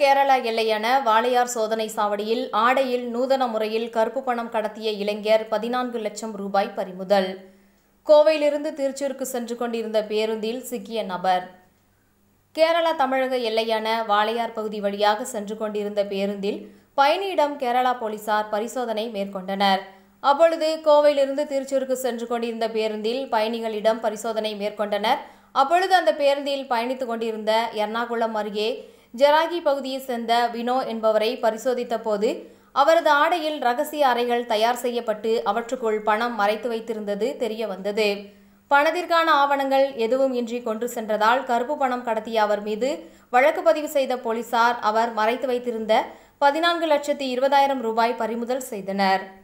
கேரளா எல்லையான வாளையார் சோதனை சாவடியில் ஆடையில் நூதன முறையில் கருப்பு பணம் கடத்திய இளைஞர் 14 லட்சம் ரூபாய் பறிமுதல். கோவையிலிருந்து திருச்சூருக்கு சென்று கொண்டிருந்த பேருந்தில் சிக்கிய நபர். கேரளா தமிழக எல்லையான வாளையார் பகுதி வழியாக சென்று கொண்டிருந்த பேருந்தில் பயணியிடம் கேரளா போலீசார் பரிசோதனை மேற்கொண்டனர். அப்பொழுது கோவையிலிருந்து திருச்சூருக்கு சென்று கொண்டிருந்த பேருந்தில் பயணிகளிடம் பரிசோதனை மேற்கொண்டனர். அப்பொழுது அந்த பேருந்தில் பயணித்துக் கொண்டிருந்த எர்ணாகுளம் அருகே ஜெராகி பகுதியைச் சேர்ந்த வினோ என்பவரை பரிசோதித்த போது அவரது ஆடையில் ரகசிய அறைகள் தயார் செய்யப்பட்டு அவற்றுக்குள் பணம் மறைத்து வைத்திருந்தது தெரிய வந்தது. பணத்திற்கான ஆவணங்கள் எதுவும் இன்றி கொண்டு சென்றதால் கருப்பு பணம் கடத்திய அவர் மீது வழக்கு பதிவு செய்த போலீசார் அவர் மறைத்து வைத்திருந்த 14,20,000 ரூபாய் பறிமுதல் செய்தனர்.